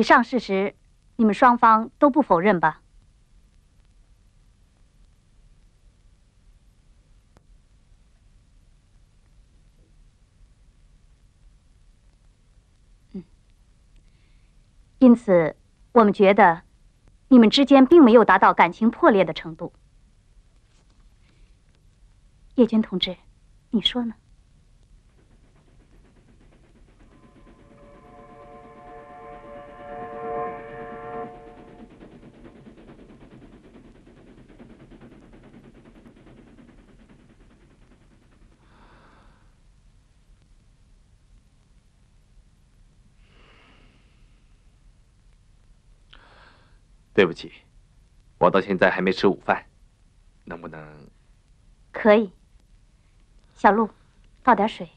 上事实，你们双方都不否认吧？因此，我们觉得你们之间并没有达到感情破裂的程度。叶军同志，你说呢？ 对不起，我到现在还没吃午饭，能不能？ 可以。小陆，倒点水。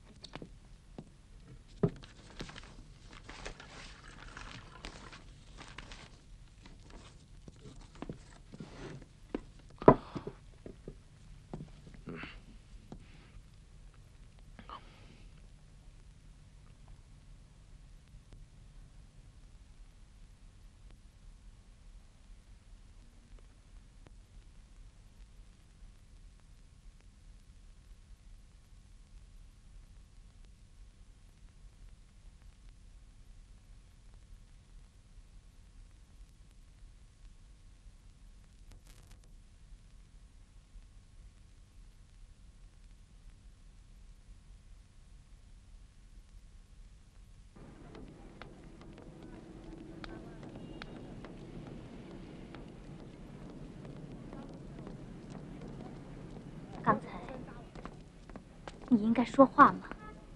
刚才你应该说话吗？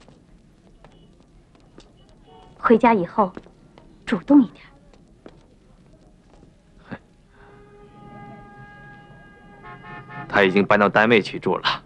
回家以后主动一点。 他已经搬到单位去住了。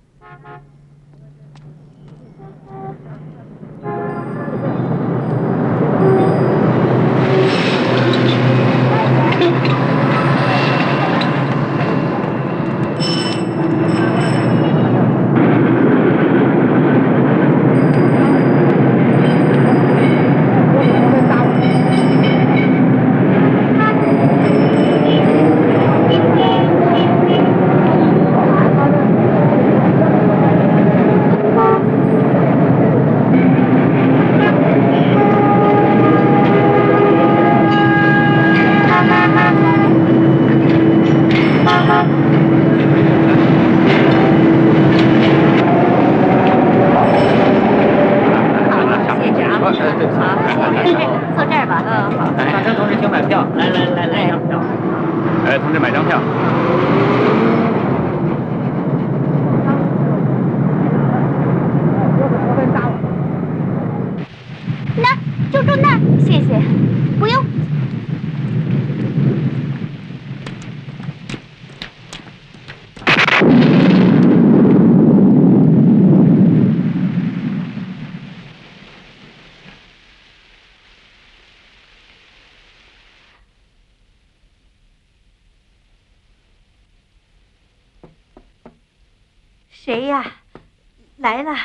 谁呀？来了。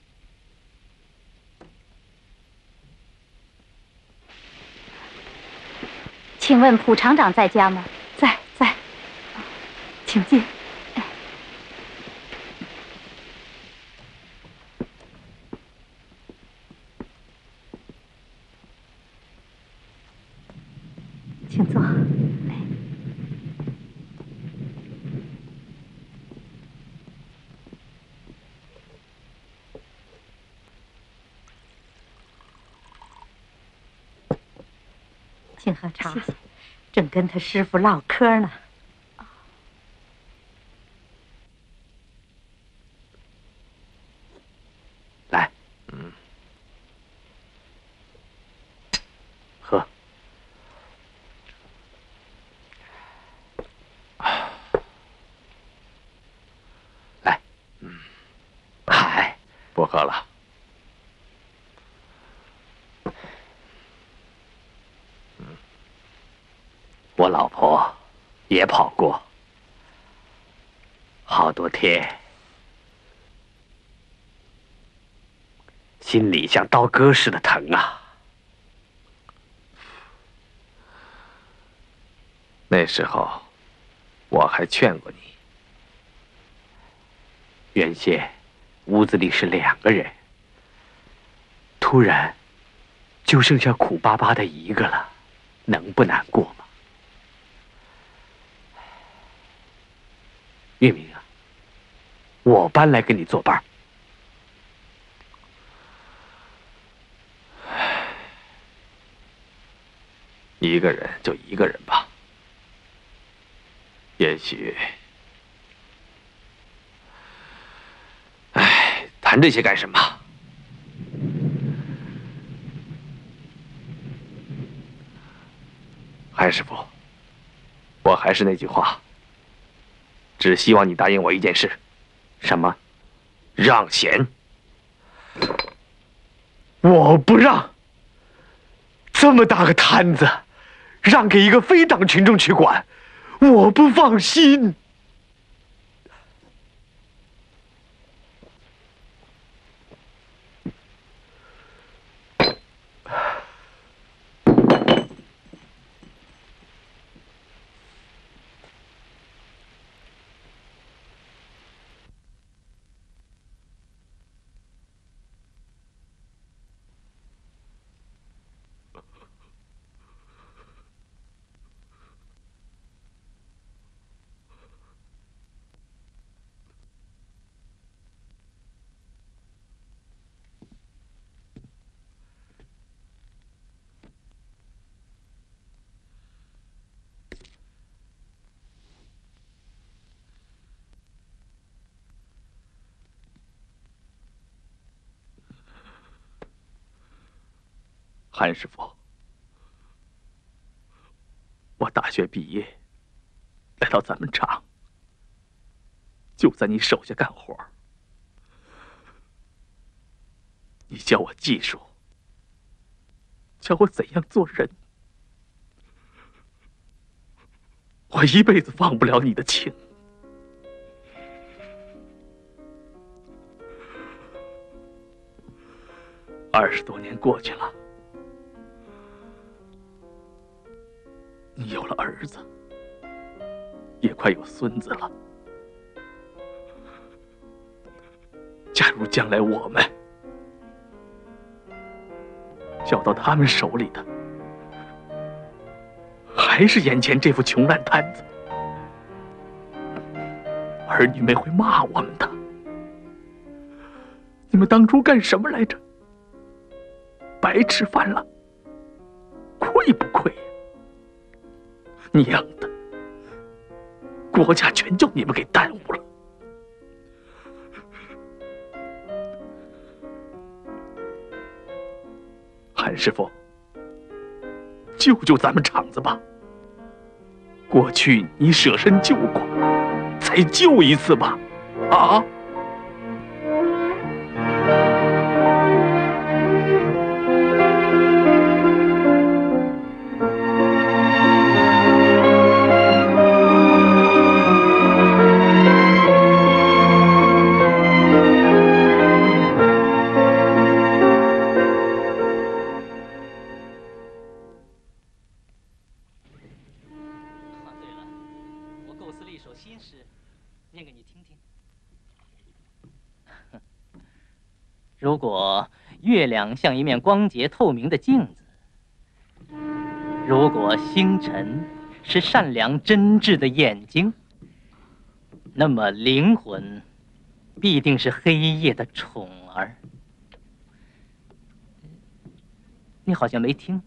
请问蒲厂长在家吗？ 在，请进。请坐。请喝茶。谢谢。正跟他师傅唠嗑呢。 来，喝。来，嗨，不喝了。我老婆也跑过，好多天，心里像刀割似的疼啊！ 时候，我还劝过你。 原先屋子里是2个人，突然就剩下苦巴巴的一个了，能不难过吗？月明啊，我搬来跟你作伴。 一个人就一个人吧，也许，谈这些干什么？韩师傅，我还是那句话，只希望你答应我一件事。 什么？ 让贤。 我不让。这么大个摊子，让给一个非党群众去管，我不放心。 韩师傅，我大学毕业，来到咱们厂，就在你手下干活。你教我技术，教我怎样做人，我一辈子忘不了你的情。20多年过去了。你有了儿子，也快有孙子了。假如将来我们交到他们手里的，还是眼前这副穷烂摊子，儿女们会骂我们的。你们当初干什么来着？白吃饭了，亏不亏？娘的，国家全叫你们给耽误了。韩师傅，救救咱们厂子吧！过去你舍身救过，再救一次吧！啊！ 如果月亮像一面光洁透明的镜子，如果星辰是善良真挚的眼睛，那么灵魂必定是黑夜的宠儿。你好像没听。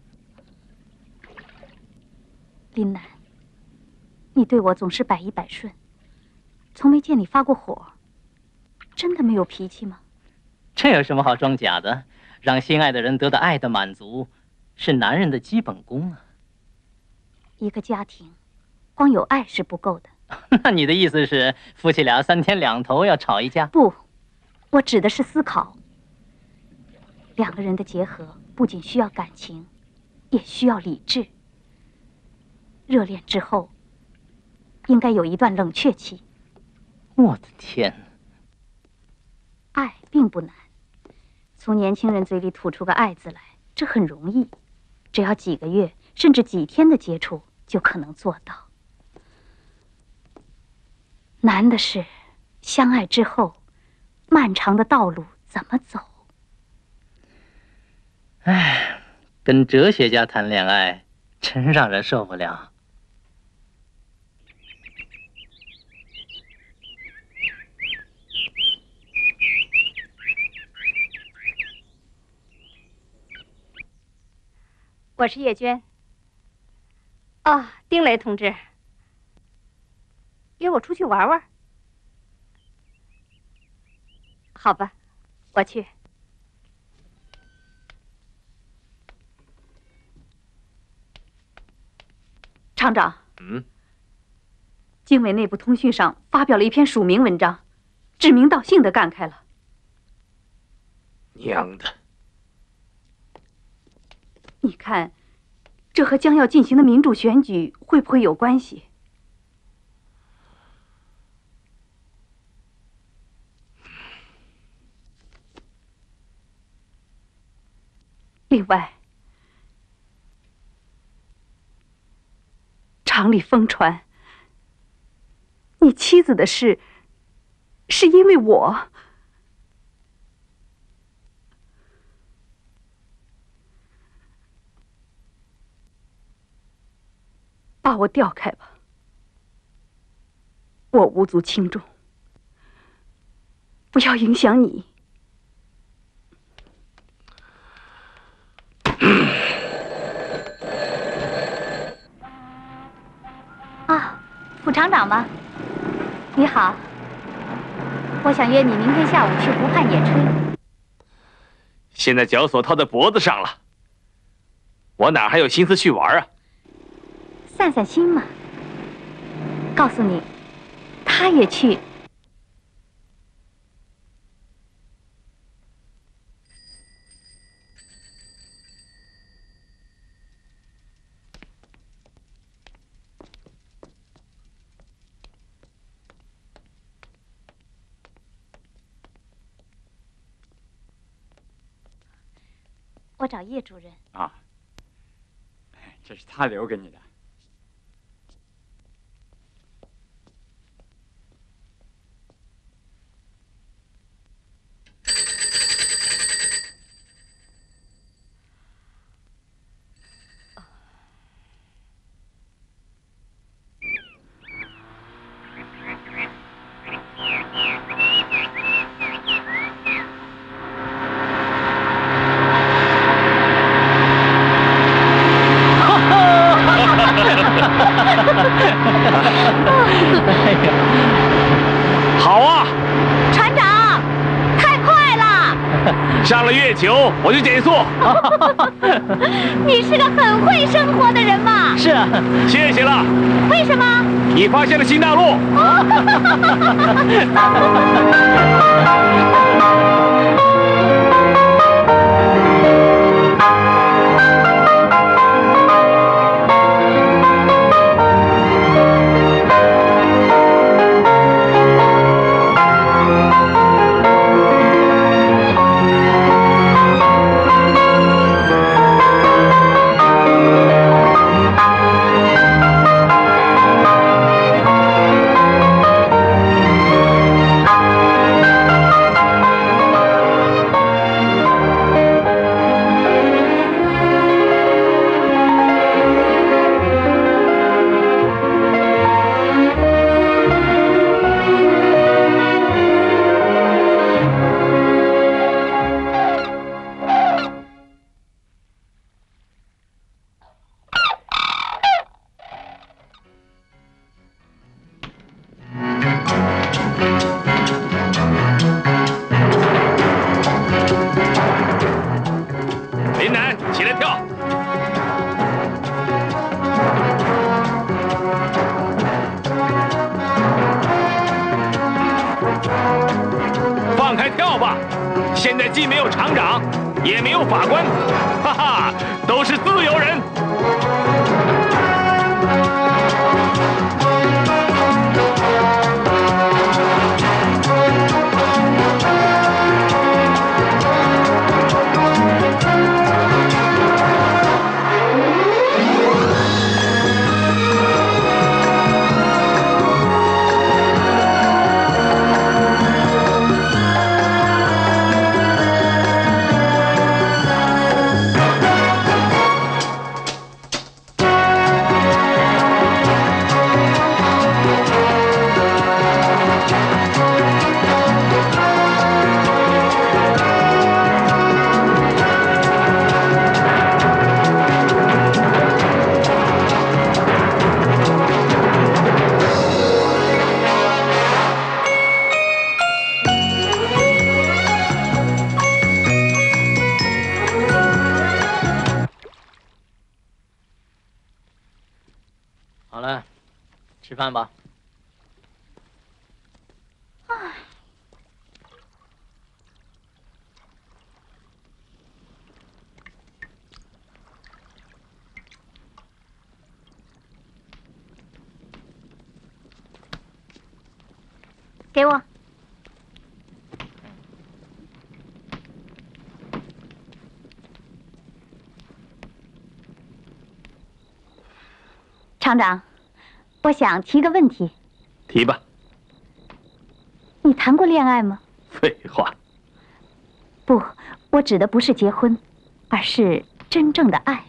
林南，你对我总是百依百顺，从没见你发过火，真的没有脾气吗？ 这有什么好装假的？让心爱的人得到爱的满足，是男人的基本功啊。 一个家庭，光有爱是不够的。 那你的意思是，夫妻俩3天2头要吵一架？ 不，我指的是思考。2个人的结合不仅需要感情，也需要理智。热恋之后，应该有一段冷却期。 我的天！ 爱并不难，从年轻人嘴里吐出个爱字来，这很容易，只要几个月甚至几天的接触就可能做到。 难的是，相爱之后，漫长的道路怎么走？ 唉，跟哲学家谈恋爱，真让人受不了。 我是叶娟。啊，丁雷同志，约我出去玩玩。好吧，我去。 厂长，经纬内部通讯上发表了一篇署名文章，指名道姓的感慨了。 娘的！ 你看，这和将要进行的民主选举会不会有关系？另外，厂里疯传你妻子的事，是因为我。把我调开吧，我无足轻重，不要影响你。啊，副厂长吗？你好，我想约你明天下午去湖畔野炊。 现在脚锁套在脖子上了，我哪还有心思去玩啊？ 散散心嘛。告诉你，他也去。我找叶主任。 啊，这是他留给你的。 好啊， 船长，太快了！ 上了月球我就减速。 你是个很会生活的人嘛？ 是啊， 谢谢了。 为什么？ 你发现了新大陆。林南，起来跳！放开跳吧！现在既没有厂长，也没有法官，哈哈，都是自由人。 吃饭吧。 给我。厂长，我想提个问题。 提吧。 你谈过恋爱吗？ 废话。 不，我指的不是结婚，而是真正的爱。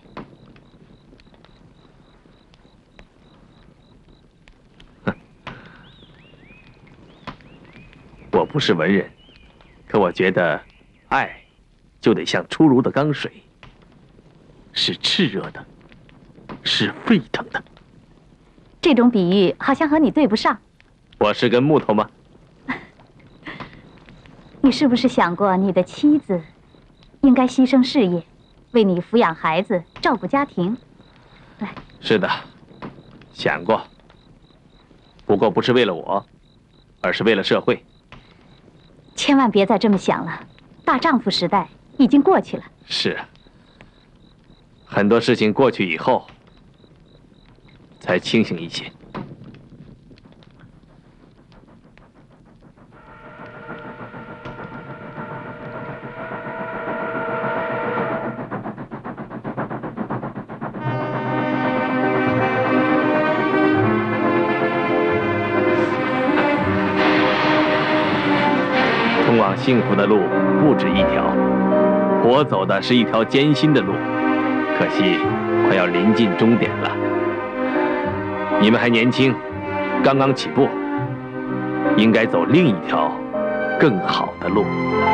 我不是文人，可我觉得，爱，就得像出炉的钢水，是炽热的，是沸腾的。 这种比喻好像和你对不上。 我是根木头吗？ 你是不是想过，你的妻子应该牺牲事业，为你抚养孩子、照顾家庭？ 是的，想过。不过不是为了我，而是为了社会。 千万别再这么想了，大丈夫时代已经过去了。 是，很多事情过去以后，才清醒一些。通往幸福的路不止一条，我走的是一条艰辛的路，可惜快要临近终点了。你们还年轻，刚刚起步，应该走另一条更好的路。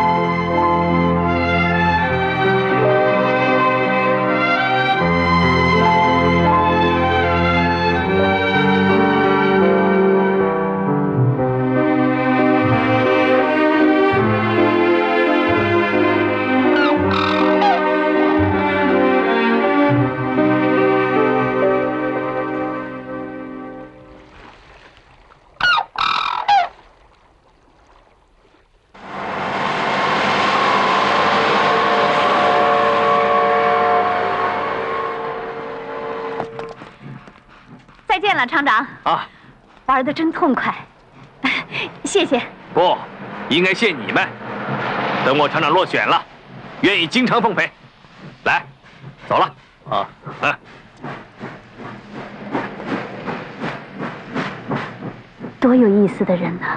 再见了，厂长。 啊， 玩得真痛快，谢谢。 不，应该谢你们。等我厂长落选了，愿意经常奉陪。来，走了。 啊， 多有意思的人呐！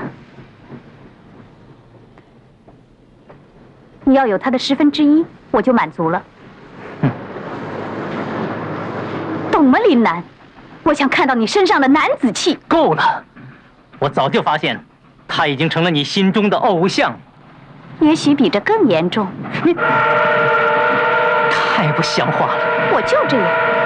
你要有他的1/10，我就满足了。懂吗，林南？我想看到你身上的男子气。 够了！我早就发现，他已经成了你心中的偶像。 也许比这更严重。 太不像话了！ 我就这样。